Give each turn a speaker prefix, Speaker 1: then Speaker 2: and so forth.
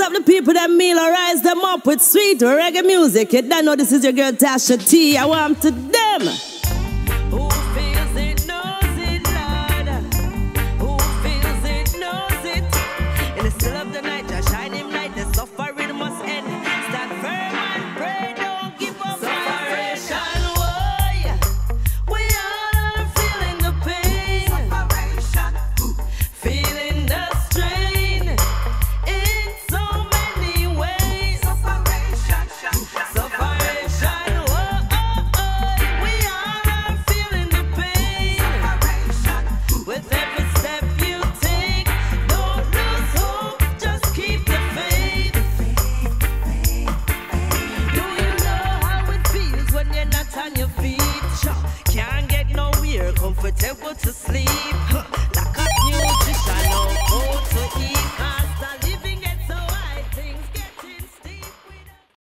Speaker 1: up the people that meal or rise them up with sweet reggae music. You don't know this is your girl Tasha T. I want to them.